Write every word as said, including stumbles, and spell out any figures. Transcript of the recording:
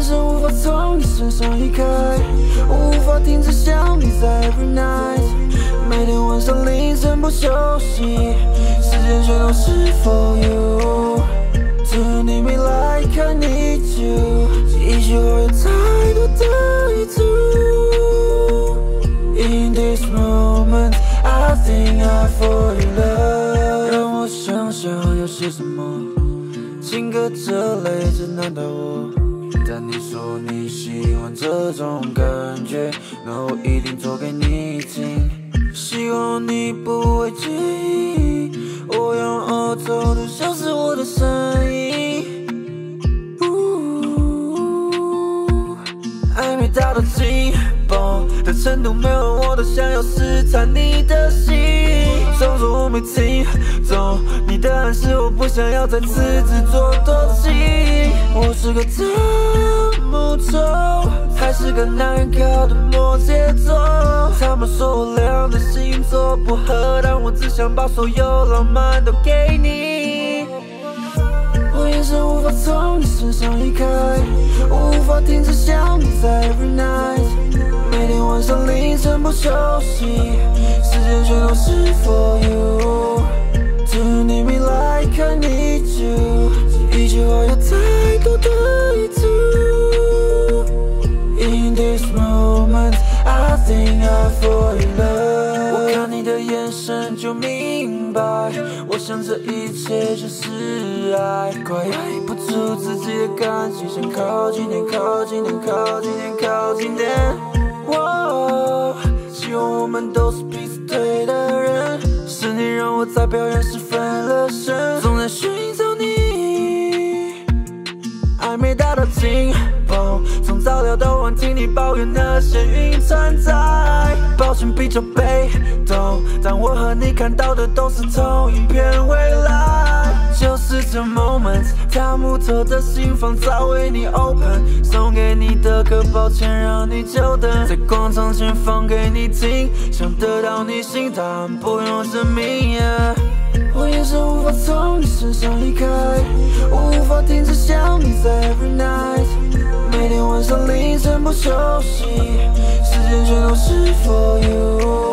眼神无法从你身上移开，我无法停止想你在 every night， 每天晚上凌晨不休息，时间却都是 for you。Do need me like I need you， 一句话有太多的意图。In this moment, I think I fall in love。让我想想要写什么，情歌这类只难倒我。但你说你喜欢这种感觉，那我一定做给你听。希望你不会介意，我用 auto 的修饰我的声音。暧昧到了紧绷的程度，没有我都想要试探你的心。装作我没听懂你的暗示，我不想要再次自作多情。我是个大木头，还是个男人靠的摩羯座。他们说我俩的星座不合，但我只想把所有浪漫都给你。我眼神无法从你身上移开，我无法停止想你在 every night， 每天晚上凌晨不休息，时间全都是 for you。 Do need me like I need you， 一句话有太多的意图。 In this moment I think I fall in love， 我看你的眼神就明白，我想这一切就是爱，快压抑不住自己的感情，想靠近点，靠近点，靠近点，靠近点。哦，希望我们都是彼此对的人，是你让我在表演时分了神，总在寻找你。暧昧达到紧绷，从早聊到晚，听你抱怨那些云存在。抱歉比较被动，但我和你看到的都是同一片未来。就是这 moment， 大木头的心房早为你 open， 送给你的歌，抱歉让你久等，在广场前放给你听，想得到你心，答案不用证明。Yeah， 我眼神无法从你身上移开，我无法停止想你在 every night， 每天晚上凌晨不休息，时间全都是 for you。